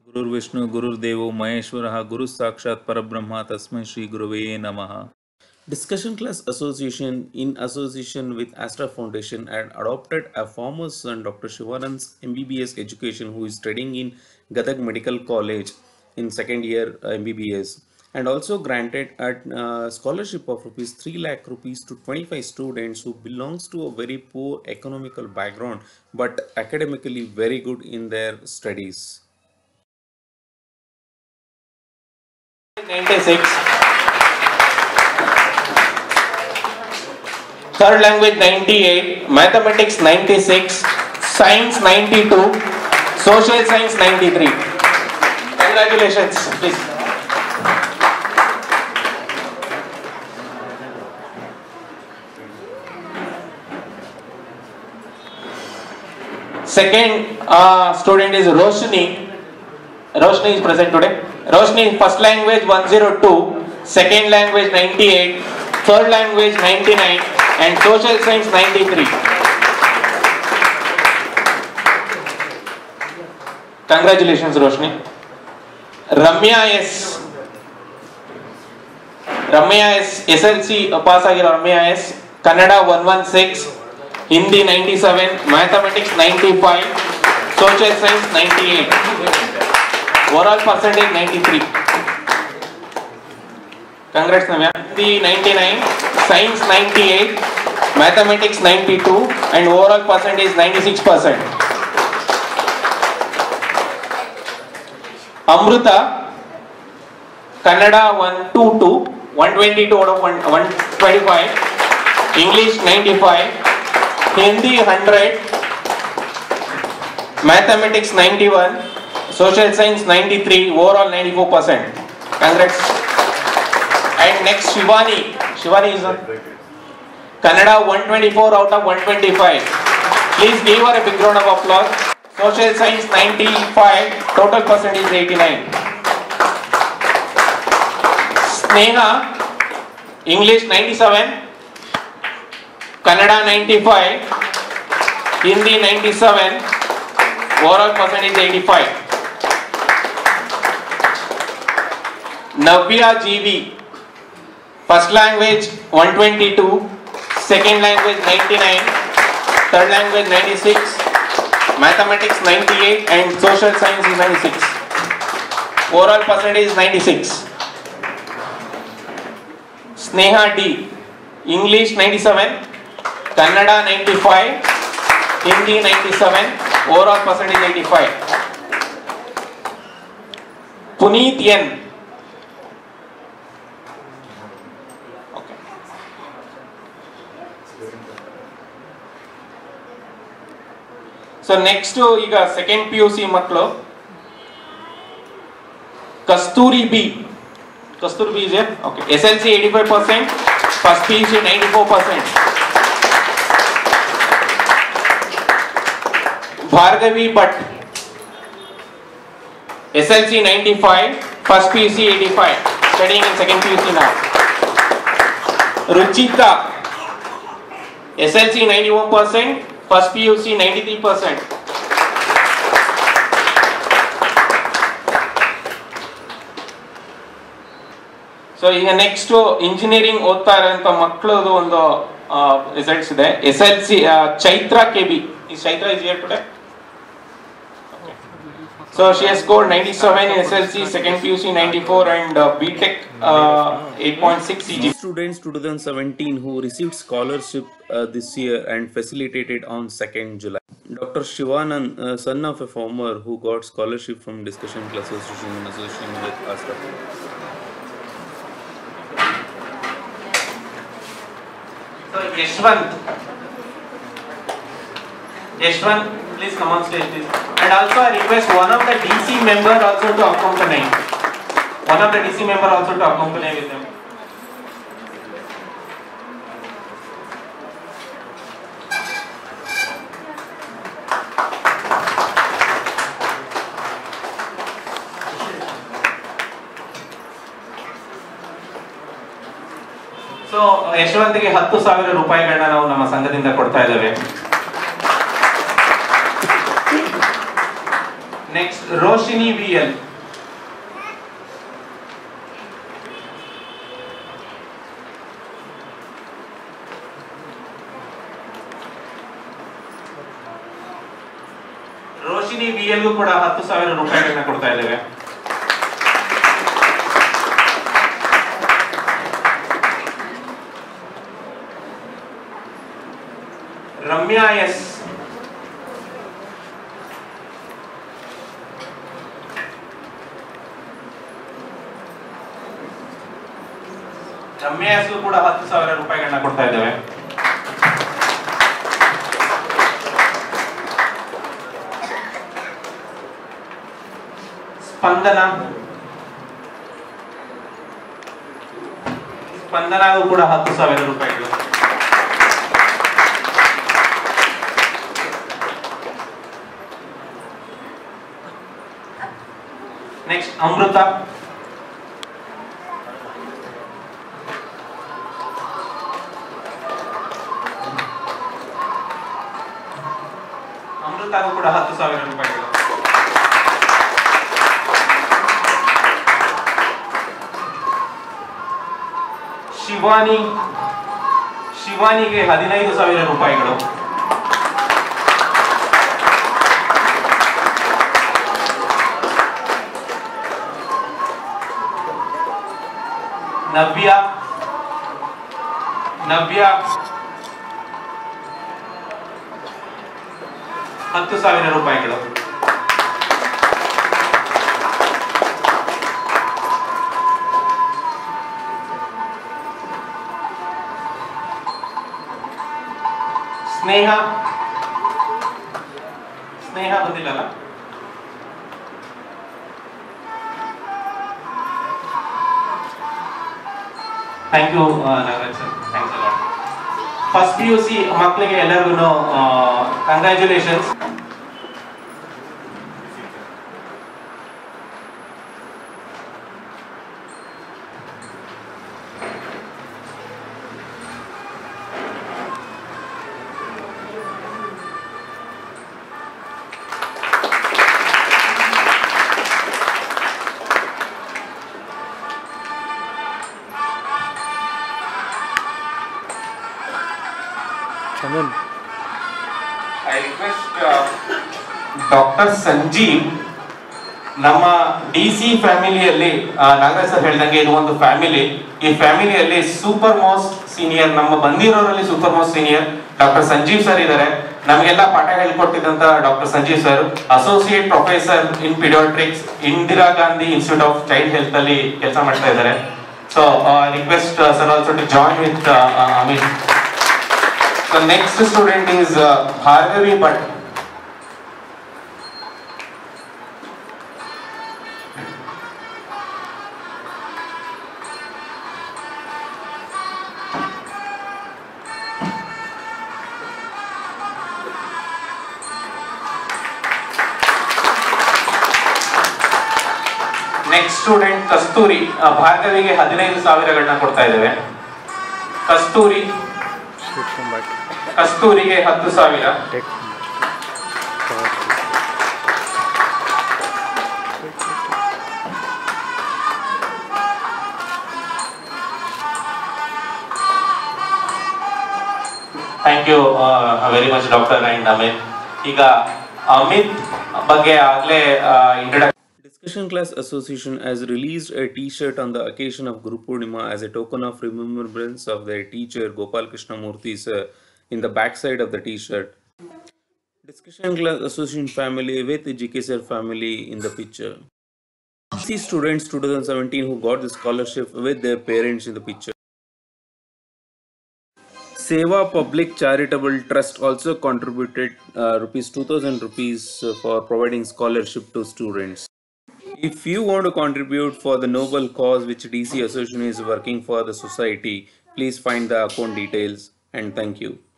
Guru Vishnu, Guru Devo, Maheshwaraha, Guru Sakshat Parabrahma, Tasmai Shri Guruve Namaha. Discussion Class Association, in association with Astra Foundation, had adopted a former son, Dr. Shivanand's MBBS Education, who is studying in Gadag Medical College in second year MBBS, and also granted a scholarship of rupees 3 lakh rupees to 25 students who belongs to a very poor economical background but academically very good in their studies. 96, third language 98, mathematics 96, science 92, social science 93. Congratulations, please. Second student is Roshni. Roshni is present today. Roshni, first language 102, second language 98, third language 99, and social science 93. Congratulations, Roshni. Ramya S. SLC pass ಆಗಿರೋ Ramya S. Kannada 116, Hindi 97, Mathematics 95, Social Science 98. Overall percentage 93. Congrats, Navya. Hindi 99, Science 98, Mathematics 92, and overall percentage 96%. Amruta, Kannada 122, 122 out of 125, English 95, Hindi 100, Mathematics 91, Social Science 93, overall 94%. Congrats. And next Shivani. Shivani is on Kannada 124 out of 125. Please give her a big round of applause. Social Science 95, total percentage 89. Sneha, English 97, Kannada 95, Hindi 97, overall percentage 85. Navya GV, first language 122, second language 99, third language 96, mathematics 98, and social science is 96. Overall percentage 96. Sneha D, English 97, Kannada 95, Hindi 97, overall percentage 85. Puneet N. So next ಈಗ second PUC ಮಕ್ಕಳು Kasturi B. Kasturi B is here. Okay. SLC 85%, first PUC 94%. Bhargavi Bhatt, SLC 95, first PUC 85, studying in second PUC now. Ruchita, SLC 91%, first PUC 93%. So ಈಗ next engineering ಓದ್ತಾ ಇರೋಂಥ ಮಕ್ಕಳದು ಒಂದು results ಇದೆ. SLC Chaitra KB. Is Chaitra is here today? Okay. So she has scored 97 in SLC, second PUC 94, and BTech 8.6 CG. Students 2017 who received scholarship this year and facilitated on 2nd July. Dr. Shivanand, son of a former who got scholarship from Discussion Class Association in association with Astra. So Yashwant, please come on stage, please. And also I request one of the DC member also to accompany. One of the DC member also to accompany with them. So ಯಶವಂತಿಗೆ 10,000 ರೂಪಾಯಿಗಳನ್ನ ನಾವು ನಮ್ಮ ಸಂಘದಿಂದ ಕೊಡ್ತಾ ಇದ್ದೇವೆ. Next Roshini VL. Roshini VL ಗೂ ಕೂಡ 10,000 ರೂಪಾಯಿಗಳನ್ನ ಕೊಡ್ತಾ ಇದ್ದೇವೆ. ರಮ್ಯಾ ಎಸ್. ರಮ್ಯಾ ಎಸ್ ಕೂಡ 10,000 ರೂಪಾಯಿಗಳನ್ನ ಕೊಡ್ತಾ ಇದ್ದೇವೆ. ಸ್ಪಂದನಗೂ ಕೂಡ 10,000 ರೂಪಾಯಿಗಳು. ನೆಕ್ಸ್ಟ್ ಅಮೃತ. ಅಮೃತಗೂ ಕೂಡ 10,000 ರೂಪಾಯಿಗಳು. ಶಿವಾನಿಗೆ 15,000 ರೂಪಾಯಿಗಳು. ನವ್ಯ 10,000 ರೂಪಾಯಿಗಳು. ಸ್ನೇಹ ಬಂದಿಲ್ಲಲ್ಲ. Thank you Nagaraj sir, thanks a lot. First PUC ಮಕ್ಕಳಿಗೆ ಎಲ್ಲರಿಗೂ congratulations. I request doctor Sanjeev, ನಮ್ಮ DC ಫ್ಯಾಮಿಲಿಯಲ್ಲಿ ನಾಗರಾಜ್ ಸರ್ ಹೇಳಿದಂಗೆ ಇದು ಒಂದು ಫ್ಯಾಮಿಲಿ. ಈ ಫ್ಯಾಮಿಲಿಯಲ್ಲಿ ಸೂಪರ್ ಮೋಸ್ಟ್ ಸೀನಿಯರ್, ನಮ್ಮ ಬಂದಿರೋರಲ್ಲಿ super most senior doctor Sanjeev sir ಇದ್ದಾರೆ. ನಮಗೆಲ್ಲ ಪಾಠ ಹೇಳ್ಕೊಟ್ಟಿದ್ದಂತ doctor Sanjeev sir associate professor in paediatrics, Indira Gandhi Institute of Child Health ಅಲ್ಲಿ ಕೆಲಸ ಮಾಡ್ತಾ ಇದ್ದಾರೆ. So request sir also to join with Amit. The next student is Bhargavi Bhatt. Next student Kasturi. ಭಾರ್ಗವಿಗೆ 15,000 ಕೊಡ್ತಾ ಇದ್ದೇವೆ. ಕಸ್ತೂರಿಗೆ 10,000. Thank you very much doctor and Amit. ಈಗ ಅಮಿತ್ ಬಗ್ಗೆ ಆಗಲೇ introduction. Discussion Class Association has released a T-shirt on the occasion of Guru Poornima as a token of remembrance of their teacher Gopalakrishna Murthy sir in the backside of the T-shirt. Discussion Class Association family with GK sir family in the picture. See students 2017 who got the scholarship with their parents in the picture. Seva Public Charitable Trust also contributed rupees 2,000 rupees for providing scholarship to students. If you want to contribute for the noble cause which DC Association is working for the society, please find the account details and thank you.